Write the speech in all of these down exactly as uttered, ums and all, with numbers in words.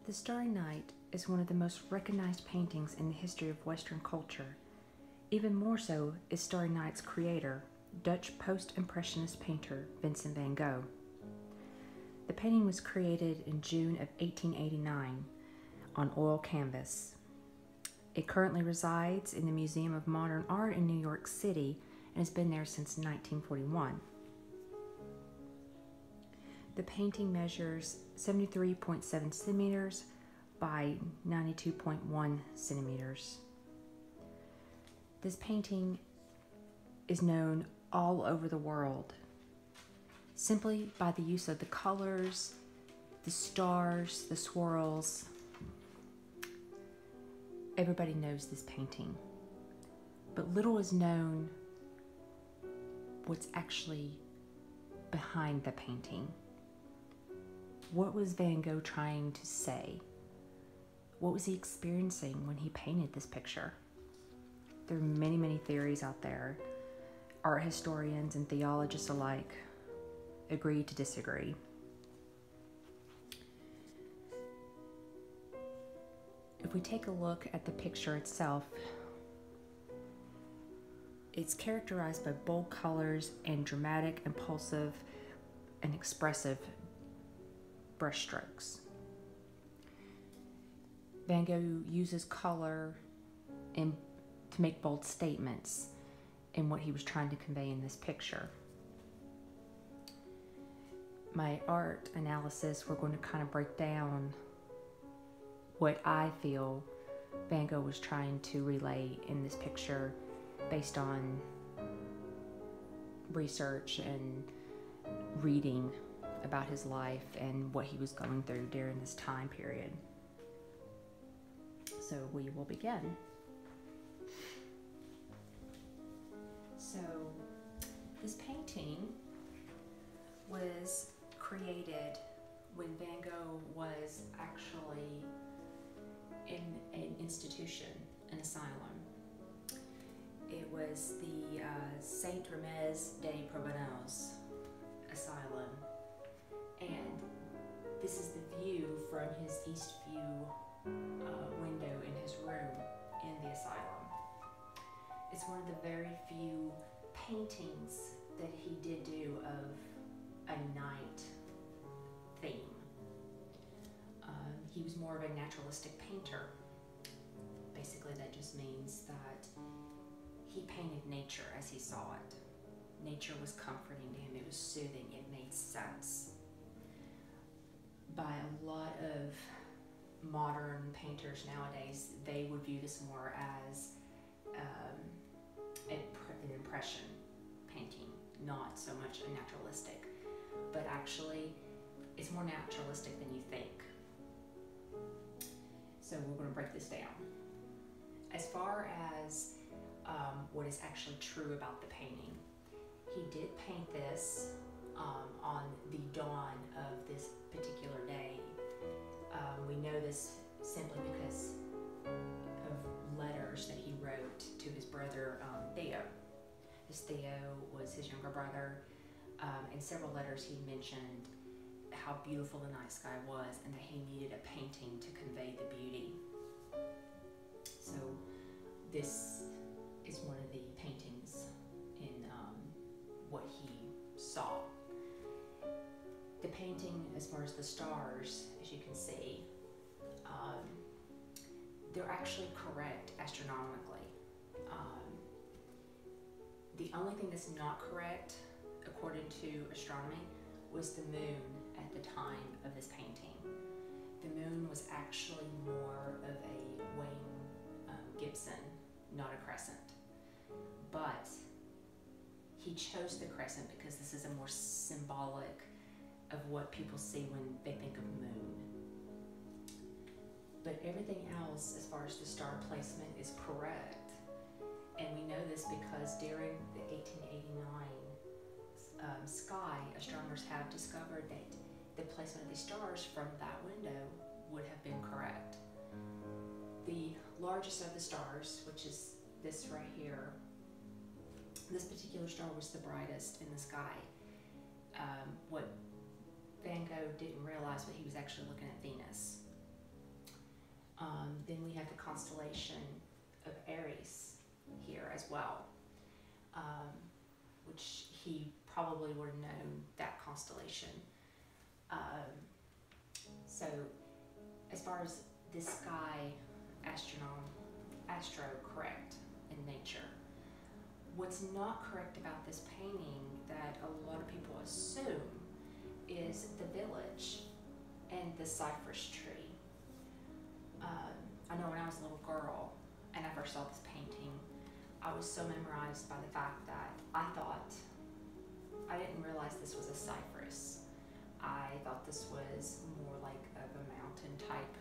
The Starry Night is one of the most recognized paintings in the history of Western culture. Even more so is Starry Night's creator, Dutch post-impressionist painter Vincent van Gogh. The painting was created in June of eighteen eighty-nine on oil canvas. It currently resides in the Museum of Modern Art in New York City and has been there since nineteen forty-one. The painting measures seventy-three point seven centimeters by ninety-two point one centimeters. This painting is known all over the world simply by the use of the colors, the stars, the swirls. Everybody knows this painting, but little is known what's actually behind the painting. What was Van Gogh trying to say? What was he experiencing when he painted this picture? There are many, many theories out there. Art historians and theologists alike agree to disagree. If we take a look at the picture itself, it's characterized by bold colors and dramatic, impulsive, and expressive brushstrokes. Van Gogh uses color in, to make bold statements in what he was trying to convey in this picture. My art analysis, we're going to kind of break down what I feel Van Gogh was trying to relay in this picture based on research and reading about his life and what he was going through during this time period. So we will begin. So this painting was created when Van Gogh was actually in an institution, an asylum. It was the uh, Saint Remez de Provenance Asylum, and this is the view from his east view uh, window in his room in the asylum. It's one of the very few paintings that he did do of a night theme. Um, he was more of a naturalistic painter. Basically, that just means that he painted nature as he saw it. Nature was comforting to him, it was soothing, it made sense. By a lot of modern painters nowadays, they would view this more as um, a, an impression painting, not so much a naturalistic. But actually, it's more naturalistic than you think. So we're going to break this down. As far as um, what is actually true about the painting, he did paint this um, on the dawn of this particular day. Um, we know this simply because of letters that he wrote to his brother um, Theo. This Theo was his younger brother. Um, in several letters he mentioned how beautiful the night sky was and that he needed a painting to convey the beauty. So this is one of the paintings in um, what he saw. The painting, as far as the stars, as you can see, um, they're actually correct astronomically. Um, the only thing that's not correct according to astronomy was the moon at the time of this painting. The moon was actually more of a Wayne um, Gibson, not a crescent. But he chose the crescent because this is a more symbolic of what people see when they think of moon. But everything else, as far as the star placement, is correct. And we know this because during the eighteen eighty-nine um, sky, astronomers have discovered that the placement of these stars from that window would have been correct. The largest of the stars, which is this right here, this particular star was the brightest in the sky. Um, what Van Gogh didn't realize, but he was actually looking at Venus. Um, then we have the constellation of Aries here as well, um, which he probably would have known that constellation. Um, so as far as the sky astronome, astro correct in nature, what's not correct about this painting that a lot of people assume is the village and the cypress tree. Um, I know when I was a little girl and I first saw this painting, I was so memorized by the fact that I thought, I didn't realize this was a cypress. I thought this was more like of a mountain type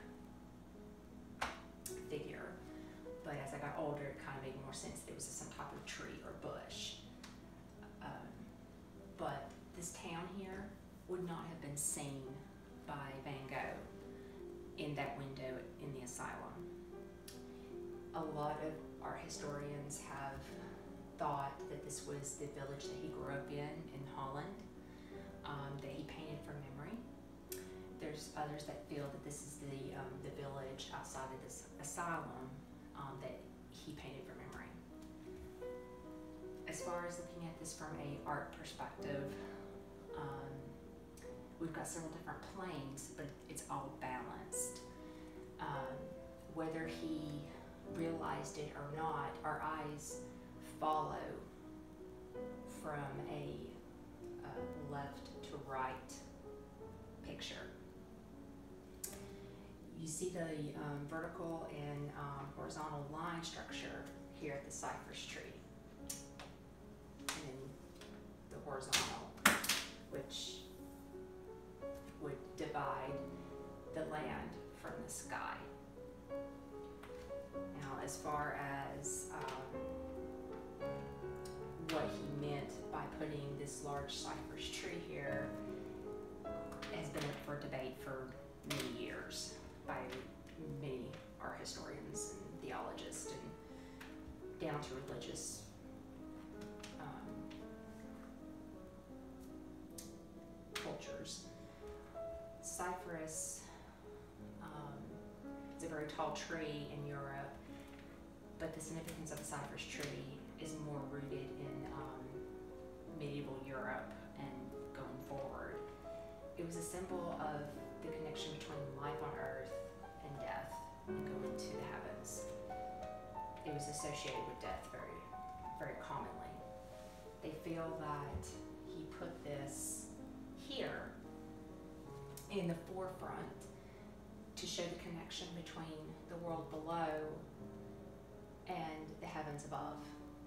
figure. But as I got older, it kind of made more sense that it was some type of tree or bush. Um, but this town here would not have been seen by Van Gogh in that window in the asylum. A lot of art historians have thought that this was the village that he grew up in, in Holland, um, that he painted from memory. There's others that feel that this is the, um, the village outside of this asylum um, that he painted from memory. As far as looking at this from a art perspective, um, we've got several different planes, but it's all balanced. Um, whether he realized it or not, our eyes follow from a uh, left to right picture. You see the um, vertical and um, horizontal line structure here at the cypress tree, and the horizontal, which would divide the land from the sky. Now, as far as um, what he meant by putting this large cypress tree here has been up for debate for many years by many art historians and theologists, and down to religious um, cultures. Cypress um, is a very tall tree in Europe, but the significance of the cypress tree is more rooted in um, medieval Europe and going forward. It was a symbol of the connection between life on earth and death and going to the heavens. It was associated with death very, very commonly. They feel that he put this here in the forefront to show the connection between the world below and the heavens above.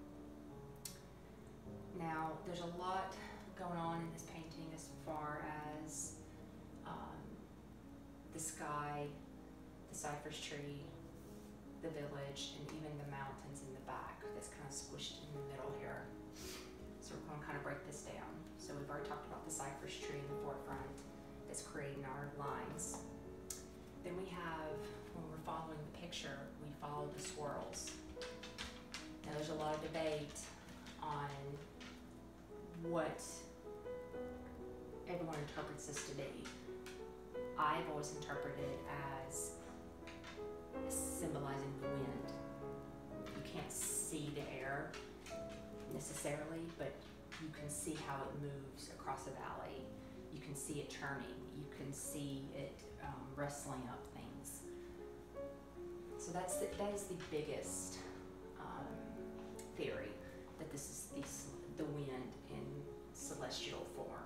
Now, there's a lot going on in this painting as far as um, the sky, the cypress tree, the village, and even the mountains in the back that's kind of squished in the middle here. So we're going to kind of break this down. So we've already talked about the cypress tree in the forefront that's creating our lines. Then we have, when we're following the picture, we follow the swirls. Now there's a lot of debate on what everyone interprets this to be. I've always interpreted it as symbolizing the wind. You can't see the air necessarily, but you can see how it moves across a valley. You can see it turning. You can see it um, rustling up things. So that's the, that is the biggest um, theory, that this is the, the wind in celestial form.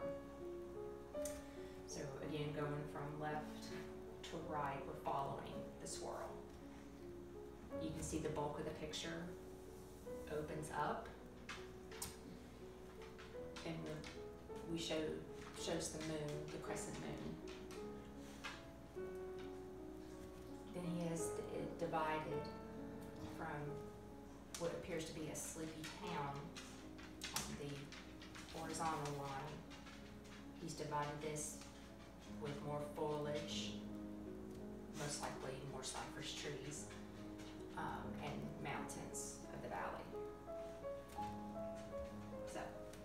So again, going from left to right, we're following the swirl. You can see the bulk of the picture opens up, and we show shows the moon, the crescent moon. Then he has it divided from what appears to be a sleepy town on the horizontal line. He's divided this with more foliage, most likely more cypress trees, um, and mountains of the valley. So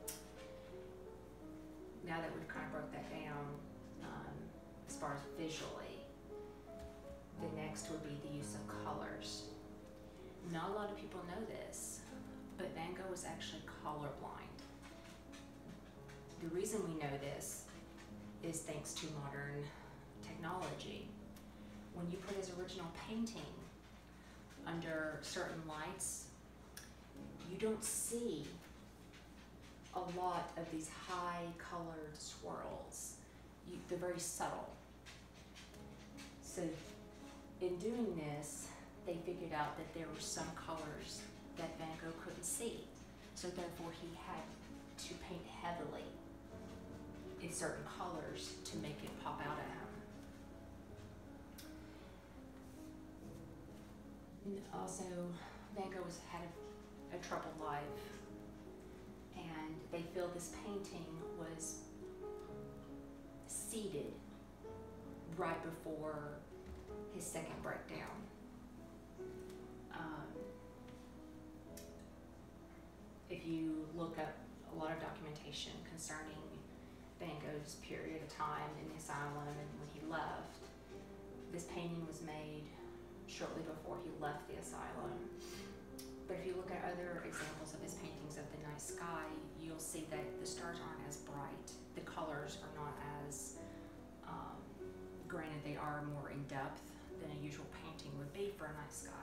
now that we've kind of broke that down, um, as far as visually, the next next would be the use of colors. Not a lot of people know this, but Van Gogh was actually colorblind. The reason we know this is thanks to modern technology. When you put his original painting under certain lights, you don't see a lot of these high colored swirls. You, they're very subtle. So in doing this, they figured out that there were some colors that Van Gogh couldn't see. So therefore he had to paint heavily in certain colors to make it pop out at him. And also, Van Gogh was, had a, a troubled life, and they feel this painting was seeded right before his second breakdown. Um, if you look up a lot of documentation concerning Van Gogh's period of time in the asylum and when he left, this painting was made shortly before he left the asylum. But if you look at other examples of his paintings of the night sky, you'll see that the stars aren't as bright. The colors are not as, um, granted they are more in depth than a usual painting would be for a night sky.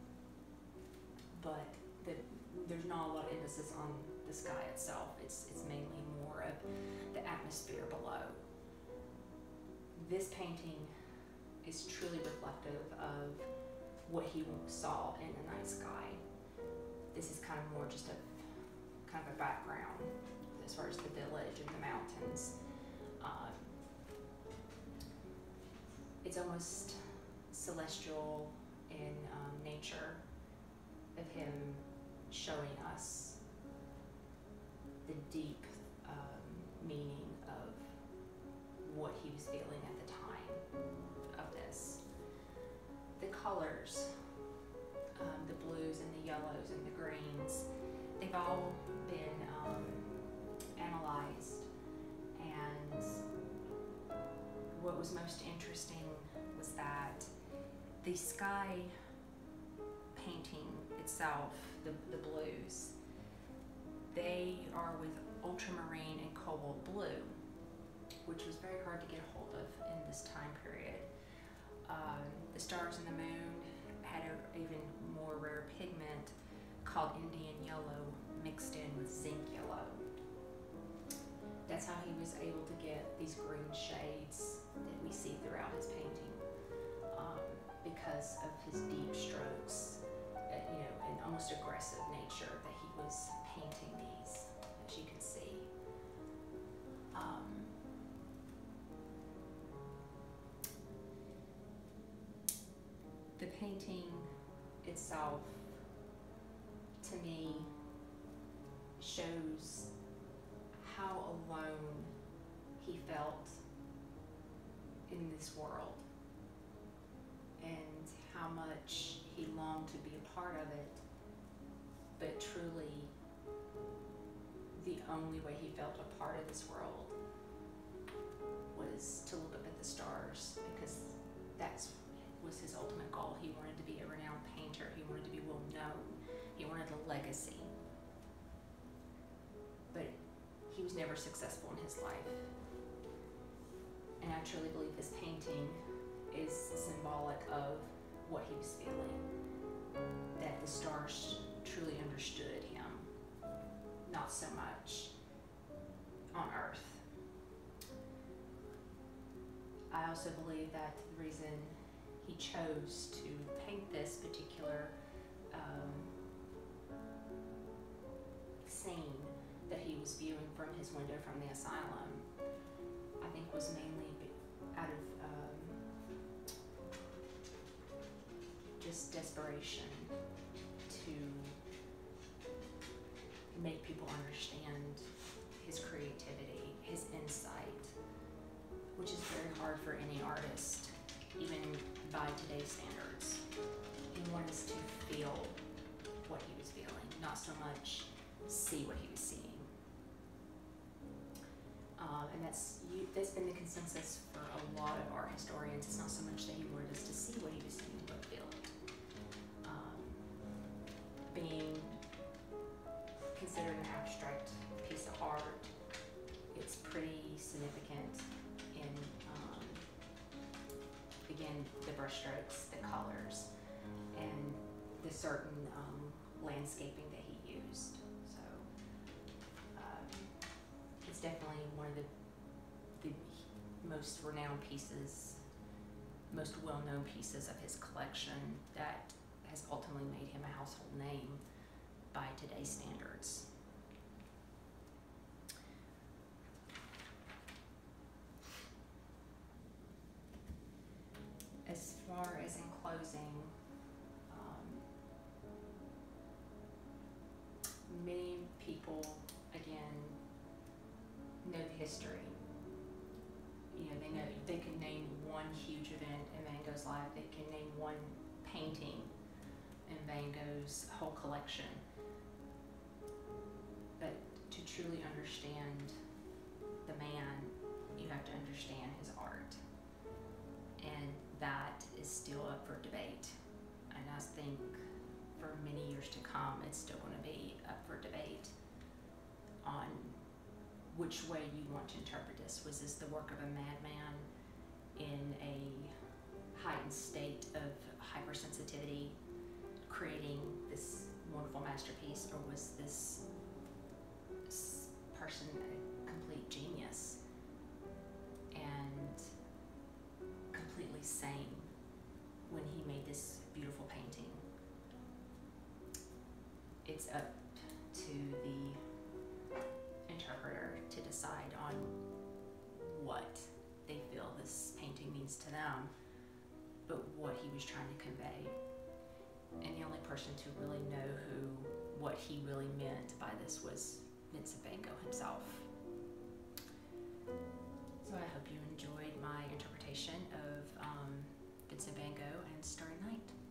But the, there's not a lot of emphasis on the sky itself. It's, it's mainly more of the atmosphere below. This painting is truly reflective of what he saw in the night sky. This is kind of more just a kind of a background as far as the village and the mountains. Um, it's almost celestial in um, nature of him showing us the deep um, meaning of what he was feeling at the time of this. The colors, um, the blues and the yellows and the greens, they've all been um, analyzed, and what was most interesting was that the sky painting itself, the, the blues, they are with ultramarine and cobalt blue, which was very hard to get a hold of in this time period. Um, the stars and the moon had an even more rare pigment called Indian yellow mixed in with zinc yellow. That's how he was able to get these green shades that we see throughout his painting, um, because of his deep strokes, uh, you know, and almost aggressive nature that he was painting these, as you can see. Um, the painting itself, to me, shows how alone he felt in this world and how much he longed to be a part of it, but truly the only way he felt a part of this world was to look up at the stars, because that's was his ultimate goal. He wanted to be a renowned painter. He wanted to be well known. He wanted a legacy. But he was never successful in his life. And I truly believe this painting is symbolic of what he was feeling. That the stars truly understood him, not so much on Earth. I also believe that the reason he chose to paint this particular um, scene that he was viewing from his window from the asylum, I think was mainly out of um, just desperation to make people understand his creativity, his insight, which is very hard for any artist, even by today's standards. He wanted us to feel what he was feeling, not so much see what he was seeing. Um, and that's you, that's been the consensus for a lot of art historians. It's not so much that he wanted us to see what he was seeing, and the brushstrokes, the colors, and the certain um, landscaping that he used. So um, it's definitely one of the, the most renowned pieces, most well-known pieces of his collection that has ultimately made him a household name by today's standards. As far as in closing, um, many people, again, know the history. You know, they know, they can name one huge event in Van Gogh's life. They can name one painting in Van Gogh's whole collection. But to truly understand the man, you have to understand his art. And that is still up for debate. And I think for many years to come, it's still going to be up for debate on which way you want to interpret this. Was this the work of a madman in a heightened state of hypersensitivity creating this wonderful masterpiece, or was this person a complete genius and completely sane when he made this beautiful painting? It's up to the interpreter to decide on what they feel this painting means to them, but what he was trying to convey. And the only person to really know who, what he really meant by this was Vincent van Gogh himself. So I hope you enjoyed my interpretation of um, Vincent van Gogh and Starry Night.